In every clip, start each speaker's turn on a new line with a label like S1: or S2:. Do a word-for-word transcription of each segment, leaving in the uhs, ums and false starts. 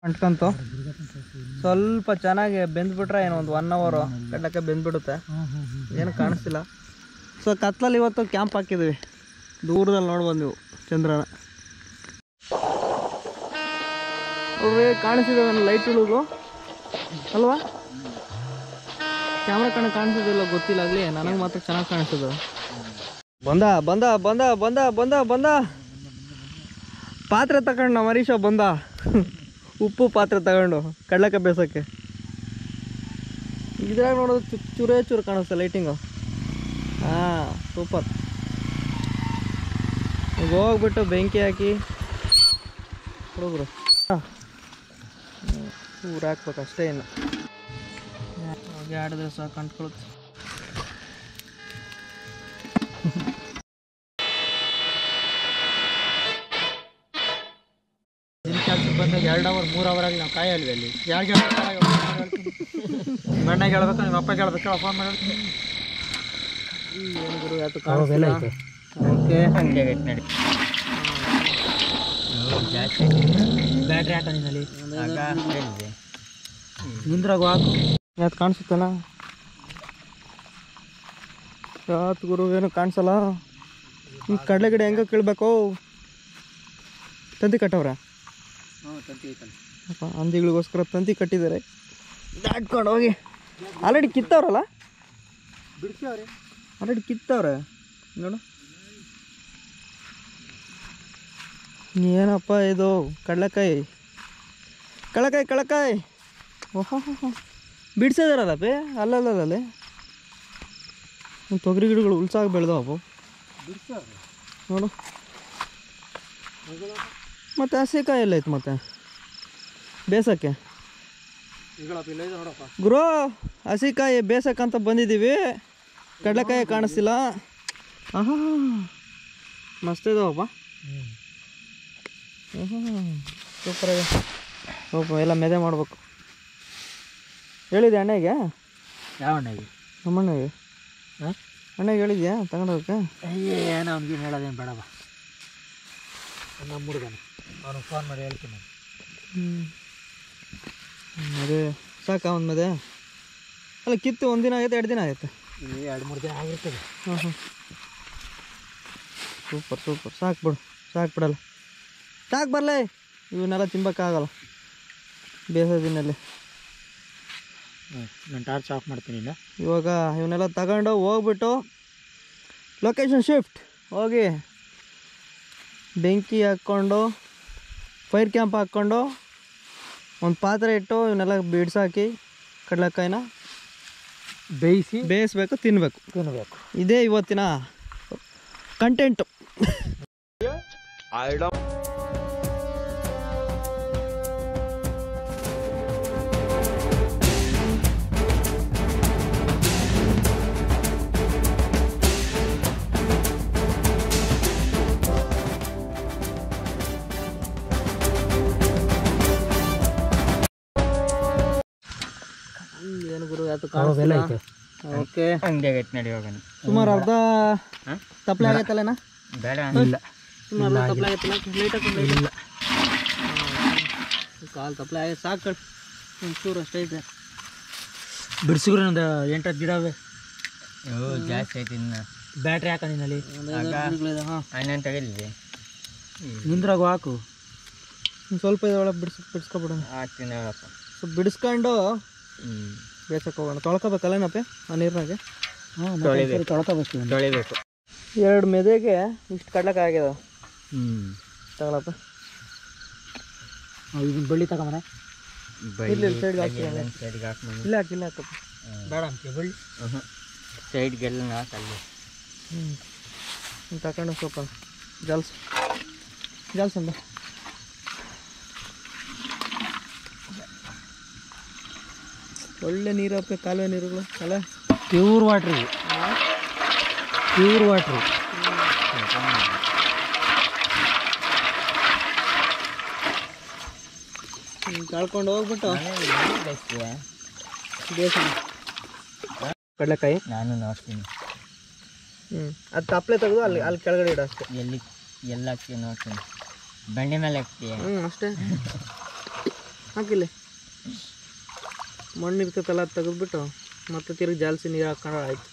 S1: ಅಂಟ್ಕೊಂತು ಸ್ವಲ್ಪ ಚೆನ್ನಾಗಿ ಬೆಂದ್ಬಿಟ್ರೆ ಏನು ಒಂದು ಒನ್ ಅವರು ಕಡ್ಲಕ್ಕೆ ಬೆಂದ್ಬಿಡುತ್ತೆ, ಏನು ಕಾಣಿಸ್ತಿಲ್ಲ. ಸೊ ಕತ್ಲಲ್ಲಿ ಇವತ್ತು ಕ್ಯಾಂಪ್ ಹಾಕಿದ್ವಿ, ದೂರದಲ್ಲಿ ನೋಡ್ಬೋದು ನೀವು ಚಂದ್ರನ. ಅವ್ರಿಗೆ ಕಾಣಿಸಿದಾವೆ ಲೈಟ್ಗಳಿಗೂ ಅಲ್ವಾ? ಕ್ಯಾಮ್ರಾ ಕಣ್ಣು ಕಾಣಿಸೋದಿಲ್ಲ ಗೊತ್ತಿಲ್ಲ, ಆಗಲಿ ನನಗೆ ಮಾತ್ರ ಚೆನ್ನಾಗಿ ಕಾಣಿಸ್ತದೆ. ಬಂದ ಬಂದ ಬಂದ ಬಂದ ಬಂದ ಬಂದ ಪಾತ್ರೆ ತಗೊಂಡು ನಮ್ಮ ಹರೀಶ ಬಂದ, ಉಪ್ಪು ಪಾತ್ರೆ ತಗೊಂಡು ಕಡ್ಲಕ್ಕೆ ಬೇಸೋಕ್ಕೆ. ಇದ್ರಾಗ ನೋಡೋದು ಚು ಚೂರೇ ಚೂರು ಕಾಣಿಸ್ತೆ ಲೈಟಿಂಗು. ಹಾಂ ಸೂಪರ್. ಈಗ ಹೋಗ್ಬಿಟ್ಟು ಬೆಂಕಿ ಹಾಕಿ ಹುಡುಗರು ಊರು ಹಾಕ್ಬೇಕು ಅಷ್ಟೇ, ಇನ್ನು ಹೋಗಿ ಆಡಿದ್ರೆ ಸಾಕು ಅಂಟ್ಕೊಳುತ್ತೆ.
S2: ನಿಮ್ಮ ಕೆಲ್ಸಕ್ಕೆ ಬಂದಾಗ ಎರಡು ಅವರ್ ಮೂರು ಅವರ್ ಆಗಿ ನಾವು ಕಾಯಲ್ವಿ ಅಲ್ಲಿ. ಯಾರು ಗಂಡಗೆ ಹೇಳ್ಬೇಕು, ನಿಮ್ಮ ಅಪ್ಪಗೆ ಹೇಳ್ಬೇಕು, ಫೋನ್ ಮಾಡಿ
S1: ಏನು ಗುರು ಯಾತು ಕಾಣಿಸ್ತಿಲ್ಲ. ಓಕೆ
S2: ಹಂಗೆ ಆಗೈತೆ ನಡಿ. ಜಾಸ್ತಿ ಬ್ಯಾಟ್ರಿ ಹಾಕ ನಿನ್ನಲ್ಲಿ ನಿಂದ್ರಾಗ ಹಾಕು.
S1: ಯಾತು ಕಾಣಿಸುತ್ತಲ್ಲ? ಯಾತು ಗುರು ಏನು ಕಾಣಿಸಲ್ಲ. ನಿಮ್ಮ ಕಡಲೆ ಗಿಡ ಹೆಂಗೆ ಕೀಳ್ಬೇಕು? ತಂತಿ ಕಟ್ಟವ್ರ? ಅಪ್ಪ ಹಂದಿಗಳಿಗೋಸ್ಕರ ತಂತಿ ಕಟ್ಟಿದ್ದಾರೆ, ದಾಟ್ಕೊಂಡು ಹೋಗಿ. ಆಲ್ರೆಡಿ ಕಿತ್ತವ್ರಲ್ಲ,
S2: ಬಿಡ್ಸವ್ರಿ
S1: ಆಲ್ರೆಡಿ ಕಿತ್ತವ್ರೆ ನೋಡು. ಏನಪ್ಪ ಇದು? ಕಡಲೆಕಾಯಿ ಕಡಲೆಕಾಯಿ ಕಡಲೆಕಾಯಿ ಓಹೋ ಬಿಡ್ಸಿದಾರಲ್ಲಪ್ಪಿ ಅಲ್ಲಲ್ಲಲ್ಲಿ. ತೊಗರಿ ಗಿಡಗಳು ಉಲ್ಸಾಗಿ ಬೆಳೆದವು ನೋಡು. ಮತ್ತು ಹಸಿಕಾಯಿ ಎಲ್ಲ ಐತೆ ಮತ್ತೆ ಬೇಸಕ್ಕೆ ಗುರು. ಹಸಿಕಾಯಿ ಬೇಸಕ್ಕಂತ ಬಂದಿದ್ದೀವಿ, ಕಡಲೆಕಾಯಿ ಕಾಣಿಸ್ತಿಲ್ಲ. ಹಾಂ ಮಸ್ತ್ ಇದಾವಪ್ಪ. ಹ್ಞೂ ಸೂಪರಾಗಿ ಸ್ವಲ್ಪ ಎಲ್ಲ ಮೆದೆ ಮಾಡ್ಬೇಕು. ಹೇಳಿದೆ ಅಣ್ಣಗೆ?
S2: ಯಾವ ಅಣ್ಣಗೆ?
S1: ನಮ್ಮ ಅಣ್ಣಗೆ.
S2: ಹಾಂ
S1: ಅಣ್ಣಗೆ ಹೇಳಿದ್ಯಾ ತಗೊಂಡೋಗಕ್ಕೆ?
S2: ಏನು ಅವ್ನಿಗೇನು ಹೇಳೋದೇನು ಬೇಡವ, ನಮ್ಮ ಹುಡುಗನ ಅವ್ನಿಗೆ ಫೋನ್ ಮಾಡಿ ಹೇಳ್ತೀನಿ.
S1: ಹ್ಞೂ ಅದೇ ಸಾಕಾ ಒಂದು ಮೆದೆ? ಅಲ್ಲ ಕಿತ್ತು ಒಂದು ದಿನ ಆಗೈತೆ ಎರಡು ದಿನ ಆಗೈತೆ?
S2: ಎರಡು ಮೂರು ದಿನ ಆಗಿರ್ತದೆ.
S1: ಹಾಂ ಹಾಂ ಸೂಪರ್ ಸೂಪರ್. ಸಾಕು ಬಿಡು, ಸಾಕು ಬಿಡಲ್ಲ, ಸಾಕು ಬರಲೇ. ಇವನ್ನೆಲ್ಲ ತಿನ್ಬೇಕಾಗಲ್ಲ ಬೇಸೋ ದಿನಲ್ಲಿ.
S2: ಹ್ಞೂ ನಾನು ಟಾರ್ಚ್ ಆಫ್ ಮಾಡ್ತೀನಿ. ಇಲ್ಲ
S1: ಇವಾಗ ಇವನ್ನೆಲ್ಲ ತಗೊಂಡು ಹೋಗ್ಬಿಟ್ಟು ಲೊಕೇಶನ್ ಶಿಫ್ಟ್ ಹೋಗಿ ಬೆಂಕಿ ಹಾಕ್ಕೊಂಡು ಫೈರ್ ಕ್ಯಾಂಪ್ ಹಾಕ್ಕೊಂಡು ಒಂದು ಪಾತ್ರೆ ಇಟ್ಟು ಇವನ್ನೆಲ್ಲ ಬಿಡ್ಸಾಕಿ ಕಡಲೆಕಾಯಿನ
S2: ಬೇಯಿಸಿ
S1: ಬೇಯಿಸ್ಬೇಕು, ತಿನ್ನಬೇಕು
S2: ತಿನ್ನಬೇಕು.
S1: ಇದೇ ಇವತ್ತಿನ ಕಂಟೆಂಟು. ಏನು ಗುರು ಯಾತು ಕಾಣಿಸ್ತಿಲ್ಲ? ಓಕೆ
S2: ಹಂಗೆ ಆಗೈತೆ ನಡಿ ಹೋಗೋಣ.
S1: ಸುಮಾರು ಅರ್ಧ ತಪ್ಪಲೆ ಆಗೈತಲ್ಲನಾ?
S2: ಬೇಡ ಇಲ್ಲ
S1: ಸುಮಾರು ಅರ್ಧ ತಪ್ಪಲೆ ಆಗೈತಲ್ಲ, ಲೈಟ್ ಹಾಕೊಂಡು ಇಲ್ಲ ಕಾಲು ತಪ್ಪಲೆ ಆಗೈತೆ. ಸಾಕು ಒಂಚೂರು ಅಷ್ಟೇ ಐತೆ.
S2: ಬಿಡಿಸಿದ್ರು ಒಂದು ಎಂಟತ್ತು ಗಿಡ ಅವೆ. ಜಾಸ್ತಿ ಐತಿ. ಇನ್ನು ಬ್ಯಾಟ್ರಿ ಹಾಕ ನಿನ್ನಲ್ಲಿ.
S1: ಹಾಂ
S2: ಅಣ್ಣನ ತಗಲಿದೆ, ನಿಂದ್ರಾಗ ಹಾಕು.
S1: ಸ್ವಲ್ಪ ಇದೊಳಗೆ ಬಿಡಿಸ್ ಬಿಡಿಸ್ಕೊಬಿಡೋಣ.
S2: ಹಾಕ್ತೀನಿ ಹೇಳಪ್ಪ.
S1: ಸ್ವಲ್ಪ ಬಿಡಿಸ್ಕೊಂಡು
S2: ಹ್ಞೂ
S1: ಬೇಸಕ್ಕೆ ಹೋಗೋಣ. ತೊಳ್ಕೊಬೇಕಲ್ಲನಪ್ಪೆ ಆ ನೀರಿನಾಗೆ?
S2: ಹಾಂ ತೊಳ್ಕೊಬೇಕು ತೊಳಿಬೇಕು.
S1: ಎರಡು ಮೆದೆಗೆ ಇಷ್ಟು ಕಡ್ಲೆಕಾಯಿ ಆಗ್ಯದ.
S2: ಹ್ಞೂ
S1: ತಗೊಳಪ್ಪ.
S2: ಇದನ್ನ ಬಳ್ಳಿ ತಗೊಂಬರ.
S1: ಇಲ್ಲಿ ಸೈಡ್ಗೆ ಹಾಕ್ತೀನಿ.
S2: ಸೈಡ್ಗೆ ಹಾಕಿ
S1: ಇಲ್ಲ ಹಾಕಿ ಇಲ್ಲ ಹಾಕಪ್ಪ.
S2: ಬೇಡ ಅಂತ ಬಳ್ಳಿ. ಹ್ಞೂ ಸೈಡ್ಗೆಲ್ಲ ಹಾಕಲ್ಲಿ.
S1: ಹ್ಞೂ ತಗೊಂಡು ಸ್ವಲ್ಪ ಜಲ್ಸ್ ಜಲ್ಸಂದ. ಒಳ್ಳೆ ನೀರಪ್ಪ, ಕಾಲುವೆ ನೀರುಗಳು ಅಲ್ಲ,
S2: ಪ್ಯೂರ್ ವಾಟ್ರ್. Pure water.
S1: ಕಳ್ಕೊಂಡು ಹೋಗ್ಬಿಟ್ಟು ಬೇಸನ ಕಡಲೆಕಾಯಿ
S2: ನಾನು ನೋಡ್ತೀನಿ.
S1: ಹ್ಞೂ ಅದು ತಪ್ಪಲೆ ತೆಗೆದು ಅಲ್ಲಿ ಅಲ್ಲಿ ಕೆಳಗಡೆ ಇಡ ಅಷ್ಟೇ.
S2: ಎಲ್ಲಿ ಎಲ್ಲ ಹಾಕ್ತೀನಿ ನೋಡ್ತೀನಿ. ಬಂಡೆ ಮೇಲೆ ಹಾಕ್ತೀಯ?
S1: ಹ್ಞೂ ಅಷ್ಟೇ. ಹಾಕಿಲ್ಲ ಮಣ್ಣು ಇರ್ತೈತಲ್ಲ ಅದು ತೆಗೆದ್ಬಿಟ್ಟು ಮತ್ತೆ ತಿರುಗಿ ಜಾಲಿಸಿ ನೀರು ಹಾಕೊಂಡ್ರೆ ಆಯ್ತು.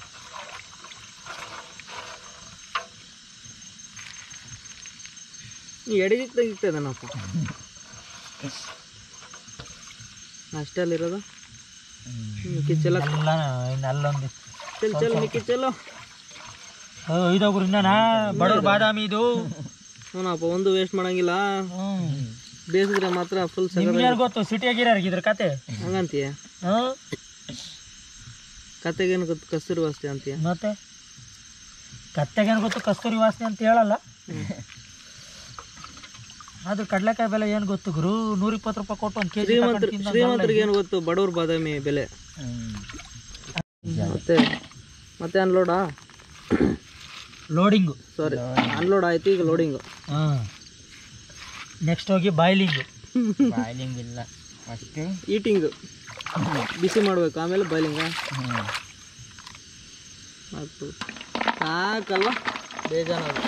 S1: ಎಡಿಗೆ ತೆಗಿತದನಪ್ಪ ಅಷ್ಟೇ ಅಲ್ಲಿರೋದು. ಮಿಕ್ಕಿ ಚೆಲ್ಲ
S2: ಅಲ್ಲೊಂದು
S1: ಚೆಲ್ ಚೆಲ್ ಮಿಕ್ಕಿ ಚೆಲ್ಲೋ
S2: ಇದೊಬ್ರು ಇನ್ನನಾ ಬಡವ್ರ ಬಾದಾಮಿ ಇದು.
S1: ಹ್ಞೂನಪ್ಪ ಒಂದು ವೇಸ್ಟ್ ಮಾಡಂಗಿಲ್ಲ. ಬೇಸಿದ್ರೆ ಮಾತ್ರ ಫುಲ್
S2: ಯಾರು ಗೊತ್ತು ಸಿಟಿಯಾಗಿರೋರ್ಗೆ ಇದ್ರ ಕತೆ
S1: ಹಂಗಂತೀಯ? ಕತೆಗೇನು ಗೊತ್ತು ಕಸ್ತೂರಿ ವಾಸನೆ ಅಂತೀಯ?
S2: ಮತ್ತೆ ಕತ್ತೆಗೇನು ಗೊತ್ತು ಕಸ್ತೂರಿ ವಾಸನೆ ಅಂತ ಹೇಳಲ್ಲ. ಆದ್ರೆ ಕಡ್ಲೆಕಾಯಿ ಬೆಲೆ ಏನು ಗೊತ್ತು ಗುರು? ನೂರ ಇಪ್ಪತ್ತು ರೂಪಾಯಿ ಕೊಟ್ಟು ಒಂದು ಕೆಜಿ.
S1: ಶ್ರೀಮಂತರಿಗೆ ಏನು ಗೊತ್ತು ಬಡವ್ರ ಬಾದಾಮಿ ಬೆಲೆ. ಮತ್ತೆ ಮತ್ತೆ ಅನ್ಲೋಡಾ?
S2: ಲೋಡಿಂಗು
S1: ಸಾರಿ ಅನ್ಲೋಡ್ ಆಯ್ತು, ಈಗ ಲೋಡಿಂಗು.
S2: ಹಾಂ ನೆಕ್ಸ್ಟ್ ಹೋಗಿ ಬಾಯ್ಲಿಂಗು. ಬಾಯ್ಲಿಂಗ್ ಇಲ್ಲ ಫಸ್ಟು
S1: ಈಟಿಂಗು ಬಿಸಿ ಮಾಡಬೇಕು, ಆಮೇಲೆ ಬಾಯ್ಲಿಂಗ. ಆಯ್ತು ಸಾಕಲ್ವ ಬೇಜಾನದು.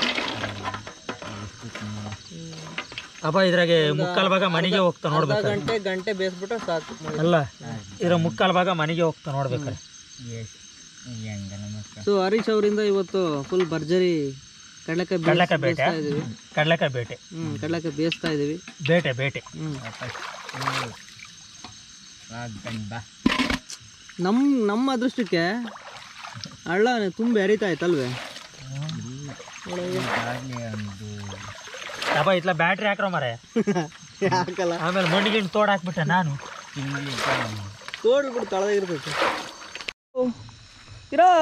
S2: ಅಪ್ಪ ಇದ್ರಾಗೆ ಮುಕ್ಕಾಲು ಭಾಗ ಮನೆಗೆ ಹೋಗ್ತಾ ನೋಡ್ಬೇಕು.
S1: ಗಂಟೆ ಗಂಟೆ ಬೇಯಿಸ್ಬಿಟ್ರೆ ಸಾಕು
S2: ಅಲ್ಲ, ಇದ್ರ ಮುಕ್ಕಾಲು ಭಾಗ ಮನೆಗೆ ಹೋಗ್ತಾ ನೋಡ್ಬೇಕಾರೆ.
S1: ಸೊ ಹರೀಶ್ ಅವರಿಂದ ಇವತ್ತು ಫುಲ್ ಭರ್ಜರಿ ಕಡಲೆಕಾಯಿ
S2: ಕಡಲೆಕಾಯಿ ಬೇಟೆ
S1: ಬೇಯಿಸ್ತಾ ಇದೀವಿ.
S2: ಕಡಲೆಕಾಯಿ ಬೇಟೆ
S1: ಹ್ಮ್ ಕಡಲೆಕಾಯಿ ಬೇಯಿಸ್ತಾ ಇದೀವಿ.
S2: ಬೇಟೆ ಬೇಟೆ
S1: ಹ್ಮ್ ನಮ್ಮ ನಮ್ಮ ಅದೃಷ್ಟಕ್ಕೆ ಹಳ್ಳ ತುಂಬ ಹರಿತಾ ಇತ್ತಲ್ವೇ?
S2: ಅಪ್ಪ ಇತ್ಲ ಬ್ಯಾಟ್ರಿ ಹಾಕ್ರೋ ಮರೆ
S1: ಹಾಕಲ್ಲ.
S2: ಆಮೇಲೆ ಮಣ್ಣಿಗೆ ತೋಡ್ ಹಾಕ್ಬಿಟ್ಟೆ ನಾನು.
S1: ತೋಡ್ಬಿಟ್ಟು ತಳದಾಗಿರ್ತೈತೆ ಇರೋ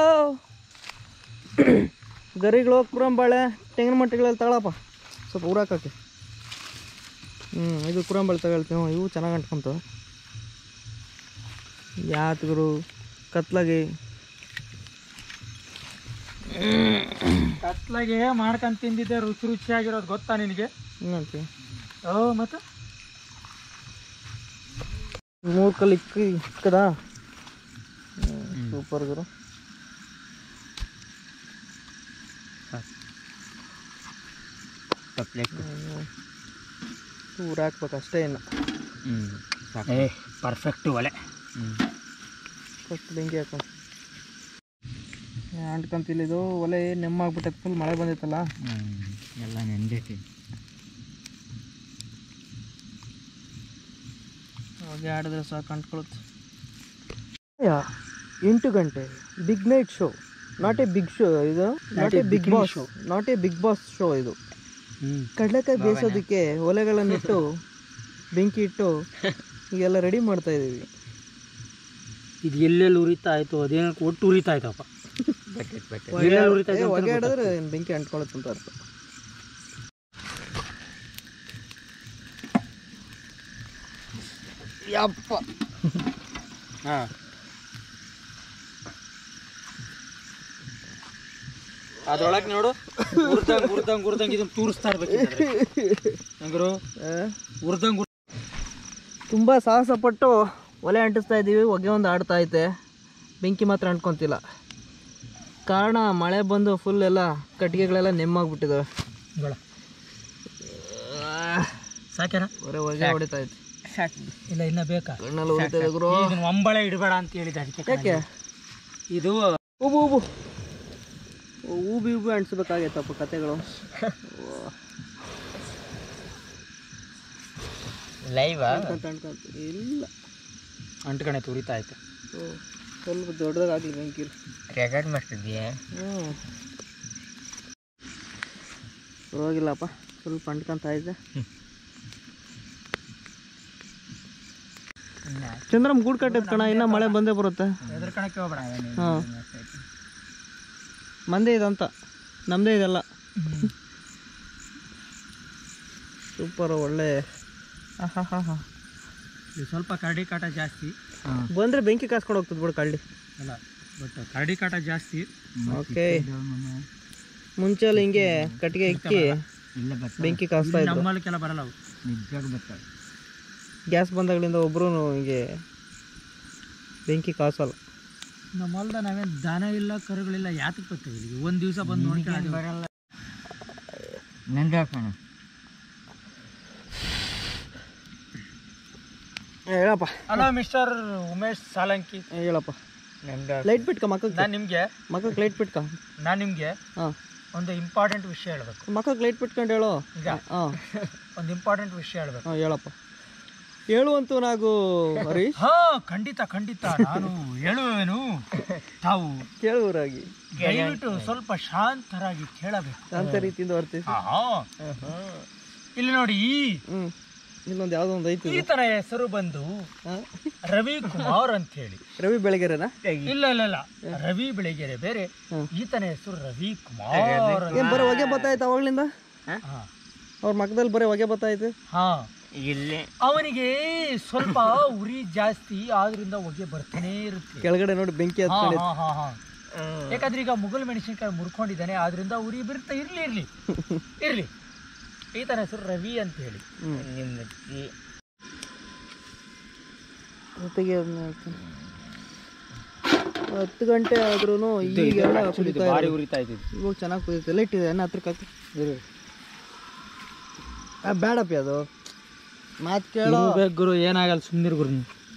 S1: ಗರಿಗಳು ಕುರಂಬಾಳೆ ತೆಂಗಿನ ಮಟ್ಟಿಗಳಲ್ಲಿ ತಗೊಳಪ್ಪ ಸ್ವಲ್ಪ ಊರಾಕಕ್ಕೆ. ಹ್ಞೂ ಇದು ಕುರಂಬಾಳೆ ತಗೊಳ್ತೀವಿ. ಇವು ಚೆನ್ನಾಗಿ ಅಂಟ್ಕೊಂತವೆ. ಯಾತ್ಗರು ಕತ್ಲಾಗಿ
S2: ಕತ್ಲಾಗೆ ಮಾಡ್ಕೊಂಡು ತಿಂದಿದ್ದೆ ರುಚಿ ರುಚಿಯಾಗಿರೋದು ಗೊತ್ತಾ ನಿನಗೆ?
S1: ಹಿಂಗಂತೀವಿ.
S2: ಓ ಮತ್ತು
S1: ಮೂರು ಕಲ್ಲು ಇಕ್ಕ ಇಕ್ಕದಾ ಸೂಪರ್ ಗುರು. ಊರ ಹಾಕ್ಬೇಕು ಅಷ್ಟೇ ಇನ್ನು.
S2: ಏ ಪರ್ಫೆಕ್ಟು ಒಲೆ.
S1: ಫಸ್ಟ್ ಬೆಂಕಿ ಹಾಕೊಂಡು ಅಂಟ್ಕೊಂತಿಲ್ಲ. ಇದು ಒಲೆ ನೆಮ್ಮಾಗ್ಬಿಟ್ಟೈತೆ, ಫುಲ್ ಮಳೆ ಬಂದೈತಲ್ಲ
S2: ಎಲ್ಲ ನೆಂದೈತಿ.
S1: ಹೊಗೆ ಆಡಿದ್ರೆ ಸಾಕು ಅಂಟ್ಕೊಳುತ್ತೆ. ಎಂಟು ಗಂಟೆ big night show, not a big show ಇದು, not a big boss show, not a big boss show ಇದು. ಕಡಲೆಕಾಯಿ ಬೇಯಿಸೋದಕ್ಕೆ ಒಲೆಗಳನ್ನಿಟ್ಟು ಬೆಂಕಿ ಇಟ್ಟು ಈಗೆಲ್ಲ ರೆಡಿ ಮಾಡ್ತಾ ಇದ್ದೀವಿ.
S2: ಇದು ಎಲ್ಲೆಲ್ಲಿ ಉರಿತಾ ಆಯ್ತು, ಅದೇನಕ್ಕೆ ಒಟ್ಟು ಉರಿತಾ ಆಯ್ತಪ್ಪ.
S1: ಹೊಗೆ ಆಡಿದ್ರೆ ಬೆಂಕಿ ಅಂಟ್ಕೊಳತ್ತೆ ಅಂತ ಅರ್ಥ. ಯಪ್ಪ
S2: ಹಾಂ ಅದ್ರೊಳಗೆ ನೋಡು ಉರ್ದಂಗೆ ಉರ್ದಂಗೆ ಉರ್ದಂಗೆ ಇದನ್ನು ತೂರಿಸ್ತಾ ಇರ್ಬೇಕು ಹೆಂಗರು ಉರ್ದಂಗೆ.
S1: ತುಂಬ ಸಾಹಸ ಪಟ್ಟು ಒಲೆ ಅಂಟಿಸ್ತಾ ಇದ್ದೀವಿ. ಹೊಗೆ ಒಂದು ಆಡ್ತಾ ಐತೆ, ಬೆಂಕಿ ಮಾತ್ರ ಅಂಟ್ಕೊತಿಲ್ಲ. ಕಾರಣ ಮಳೆ ಬಂದು ಫುಲ್ ಎಲ್ಲ ಕಟ್ಟಿಗೆಗಳೆಲ್ಲ ನೆಮ್ಮಾಗ್ಬಿಟ್ಟಿದ್ದಾವೆ.
S2: ಸಾಕ್ಯಾರ
S1: ಬರೀ ಹೊಗೆ ಹೊಡಿತಾ ಐತೆ.
S2: ಇಲ್ಲ ಇನ್ನ ಬೇಕಾ?
S1: ಕಣ್ಣಲ್ಲಿ ಹೊಡಿತಾ ಗುರು.
S2: ಒಂಬಳೆ ಇಡಬೇಡ ಅಂತ ಹೇಳಿದೆ ಅದಕ್ಕೆ.
S1: ಯಾಕೆ?
S2: ಇದು
S1: ಉಬು ಉಬು ಊಬಿ ಉಬಿ ಅಂಟಿಸ್ಬೇಕಾಗೈತಪ್ಪ ಕತೆಗಳು.
S2: ಲೈವ್
S1: ಇಲ್ಲ
S2: ಅಂಟ್ಕಣೆ ತುರಿತಾ ಐತೆ.
S1: ಸ್ವಲ್ಪ ದೊಡ್ಡದಾಗಲಿ ಬೆಂಕಿ
S2: ರೆಕಾರ್ಡ್ ಮಾಡ್ತಿದ್ದೀಯ?
S1: ಹ್ಞೂ ಪರವಾಗಿಲ್ಲಪ್ಪ, ಸ್ವಲ್ಪ ಅಂಟ್ಕೊಂತ ಐತೆ. ಚಂದ್ರಮ್ ಗೂಡು ಕಟ್ಟೈತೆ ಕಣ, ಇನ್ನೂ ಮಳೆ ಬಂದೇ ಬರುತ್ತೆ.
S2: ಎದುರ್ಕಣಕ್ಕೆ ಹೋಗ್ಬೇಡ.
S1: ಹಾಂ ಮಂದೇ ಇದಂತ, ನಮ್ಮದೇ ಇದೆಲ್ಲ. ಸೂಪರ್ ಒಳ್ಳೆ. ಹಾಂ ಹಾಂ ಹಾಂ
S2: ಇದು ಸ್ವಲ್ಪ ಕರಡಿ ಕಾಟ ಜಾಸ್ತಿ
S1: ಬಂದರೆ ಬೆಂಕಿ ಕಾಸ್ಕೊಂಡು ಹೋಗ್ತದೆ ಬಿಡು ಕರಡಿ.
S2: ಅಲ್ಲ ಬಟ್ ಕರಡಿ ಕಾಟ ಜಾಸ್ತಿ.
S1: ಓಕೆ ಮುಂಚೆ ಎಲ್ಲ ಹಿಂಗೆ ಕಟ್ಟಿಗೆ ಇಕ್ಕಿ ಬೆಂಕಿ ಕಾಸ್ತಾ ಇದ್ರು.
S2: ನಮ್ಮಲ್ಕೆಲ್ಲ ಬರಲ್ಲ ಅವು, ನಿಜವಾಗ ಬರ್ತಾವೆ.
S1: ಗ್ಯಾಸ್ ಬಂದಾಗಲಿಂದ ಒಬ್ಬರು ಹಿಂಗೆ ಬೆಂಕಿ ಕಾಸಲ್ಲ.
S2: ನಮ್ಮ ಹೊಲ್ದ ನಾವೇನು ದನ ಇಲ್ಲ ಕರುಗಳಿಲ್ಲ, ಯಾತಕ್ಕೆ ಬರ್ತೀವಿ ಇಲ್ಲಿಗೆ? ಒಂದು ದಿವಸ ಬಂದು ನೋಡ್ಕೊಂಡು ಬರಲ್ಲ. ನಂದು ಹಾಕೋಣ
S1: ಹೇಳಪ್ಪ.
S2: Hello mister Umesh Salanki.
S1: ಹೇಳಪ್ಪ.
S2: ನಮ್ದು
S1: ಲೈಟ್ ಬಿಟ್ಕ ಮಕ್ಕಳಿಗೆ.
S2: ನಾನು ನಿಮಗೆ
S1: ಮಕ್ಕಳಿಗೆ ಲೈಟ್ ಬಿಟ್ಕ.
S2: ನಾನು ನಿಮಗೆ
S1: ಹಾಂ
S2: ಒಂದು ಇಂಪಾರ್ಟೆಂಟ್ ವಿಷಯ ಹೇಳ್ಬೇಕು.
S1: ಮಕ್ಕಳಿಗೆ ಲೈಟ್ ಬಿಟ್ಕೊಂಡು ಹೇಳು.
S2: ಈಗ
S1: ಹಾಂ
S2: ಒಂದು ಇಂಪಾರ್ಟೆಂಟ್ ವಿಷಯ ಹೇಳ್ಬೇಕು.
S1: ಹಾಂ ಹೇಳಪ್ಪ. ಹೇಳುವಂತೂ ನಾವು ಹರೀಶ್.
S2: ಹಾ ಖಂಡಿತ ಖಂಡಿತ ನಾನು ಹೇಳುವೆನು. ತಾವು
S1: ಕೇಳುವರಾಗಿ
S2: ದಯವಿಟ್ಟು ಸ್ವಲ್ಪ ಶಾಂತರಾಗಿ ಕೇಳಬೇಕು.
S1: ಶಾಂತ ರೀತಿಯಿಂದ ವರ್ತಿಸಿ.
S2: ಆಹಾ. ಇಲ್ಲಿ ನೋಡಿ,
S1: ಹ್ಞೂ ಇಲ್ಲೊಂದು ಯಾವುದೋ ಒಂದು ಐತಿ.
S2: ಈತನ ಹೆಸರು ಬಂದು
S1: ಹಾಂ
S2: ರವಿ ಕುಮಾರ್ ಅಂತ ಹೇಳಿ.
S1: ರವಿ ಬೆಳಗೆರೆನಾ?
S2: ಇಲ್ಲ ಇಲ್ಲ ಇಲ್ಲ, ರವಿ ಬೆಳಗೆರೆ ಬೇರೆ,
S1: ಹ್ಮ್.
S2: ಈತನ ಹೆಸರು ರವಿ ಕುಮಾರ್.
S1: ಏನು ಬರೀ ಹೊಗೆ ಬತ್ತಾಯ್ತು ಅವಾಗ್ಲಿಂದ?
S2: ಹಾ.
S1: ಅವ್ರ ಮಕ್ಕದಲ್ಲಿ ಬರೀ ಹೊಗೆ ಬತ್ತಾಯ್ತು.
S2: ಹಾ ಇಲ್ಲೇ ಅವನಿಗೆ ಸ್ವಲ್ಪ ಉರಿ ಜಾಸ್ತಿ ಆದ್ರಿಂದ ಹೊಗೆ ಬರ್ತಾನೆ ಇರುತ್ತೆ.
S1: ಕೆಳಗಡೆ ನೋಡಿ ಬೆಂಕಿ ಹತ್ಕೊಂಡು.
S2: ಹಾ, ಹಾ, ಹಾ. ಯಾಕಂದ್ರೆ ಈಗ ಮುಗಲ್ ಮೆಣಸಿನ್ಕಾಯಿ ಮುರ್ಕೊಂಡಿದ್ದಾನೆ, ಆದ್ರಿಂದ ಉರಿ ಬಿರ್ತಾ ಇರ್ಲಿ ಇರ್ಲಿ ಇರ್ಲಿ ಈತನ ಹೆಸರು ರವಿ ಅಂತ ಹೇಳಿ.
S1: ಜೊತೆಗೆ ಹತ್ತು ಗಂಟೆ ಆದ್ರೂ ಈಗೆಲ್ಲ ಕುದಿತಾ ಇದೆ.
S2: ಉರಿತಾ ಇದ್ದೀವಿ
S1: ಇವಾಗ ಚೆನ್ನಾಗಿ ಕುದೀತೆ. ಲೈಟ್ ಇದೆ ಅನ್ನ ಹತ್ರಕ್ಕೆ ಹಾಕಿ. ಬೇಡಪ್ಪಿ ಅದು ಮಾತು ಕೇಳೋ
S2: ಗುರು. ಏನಾಗಲ್ಲ, ಸುಮ್ಮನಿರು ಗುರು.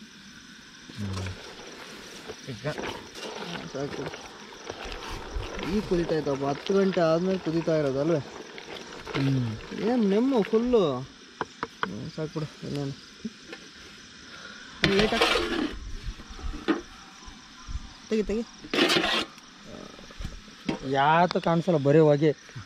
S1: ಸಾಕು. ಈಗ ಕುದೀತಾ ಇತ್ತಪ್ಪ. ಹತ್ತು ಗಂಟೆ ಆದ್ಮೇಲೆ ಕುದೀತಾ ಇರೋದಲ್ವೇ? ಏನು ನೆಮ್ಮು ಫುಲ್ಲು. ಸಾಕ್ಬಿಡು. ಇನ್ನೇನು ಲೈಟ್ ಹಾಕಿ ತೆಗಿ ತೆಗಿ.
S2: ಯಾತು ಕಾಣಿಸಲ್ಲ, ಬರೀ ಹೊಗೆ.